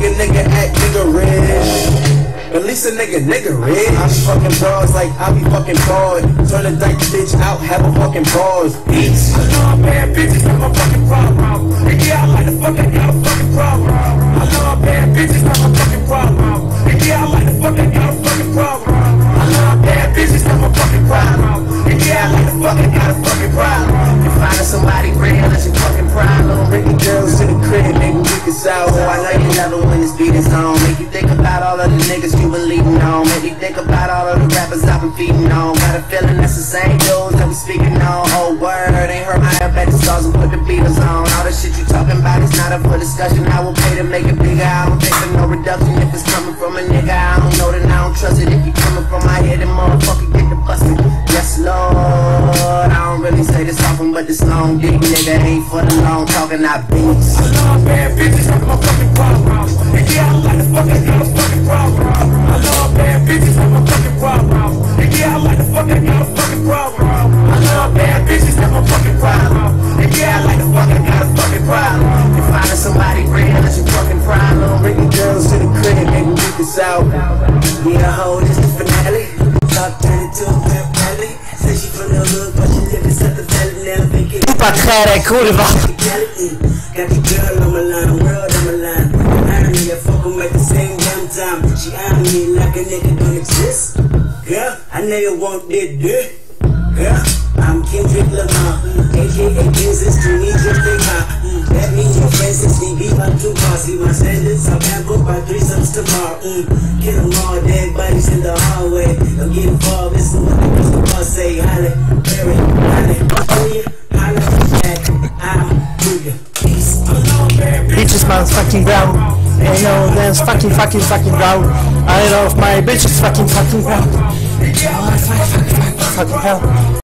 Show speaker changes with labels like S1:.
S1: nigga act niggerish. At least a nigga rich. I be fucking bras like I be fucking bored. Turn a dyke bitch out, have a fucking pause. Bitch. I love bad bitches, that's my fucking problem. And yeah, I like the fucking got a fucking problem. I love bad bitches, that's my fucking problem. And yeah, I like the fucking got a fucking problem. I love bad bitches, that's my fucking problem. And yeah, I like the fucking got a fucking problem. You finding somebody real, that's your fucking problem. Bring the girls to the crib, make them weak as sour. I know you love it when this beat is on. Make you think about all of the niggas you believing on. Make you think about all of the rappers I've been feeding on. Got a feeling that's the same dudes that we speaking on. Oh word, ain't heard my up at the stars and put the Beatles on. All the shit you talking about is not up for discussion. I will pay to make it bigger. I don't take for no reduction if it's coming from a nigga. I don't know that I don't trust it. If you coming from my head, then motherfucker get the bustin'. Yes Lord, I don't really say this often, but this long dick nigga ain't for the long talking. I beats. I love bad bitches, that's my fucking problem. And yeah, I like the fucking got a fucking problem. I love bad bitches, that's my fucking problem. And yeah, I like the fucking got a fucking problem. I love bad bitches, that's my fucking problem. And yeah, I like the fucking got a fucking problem. You finding somebody real, that's your fucking problem. Bring the girls to the crib, make them weak as out. Yeah, ho, this the finale. Talk turn it to a pimp alley. Say she from the hood, but she live inside the valley now.
S2: Patrere, kurwa!
S1: Got the girl on my line, world on my line. Irony, I fuck 'em at the same damn time. She eyeing me like a nigga don't exist. Girl, I know you want that dick. Girl, I'm Kendrick Lamar, aka Kansas to need your big hop. That means your friends 60 beat my 2 cars. See my standards, I'll back up by 3 sums tomorrow. Get them all, dead bodies in the hallway. Don't get involved, listen what the rest of us say. Holly, Berry, Holly, Hallelujah, Hallelujah, peace.
S2: Bitches man's fucking brown. And you know that's fucking brown. I love my bitches fucking brown. Oh, fucking hell.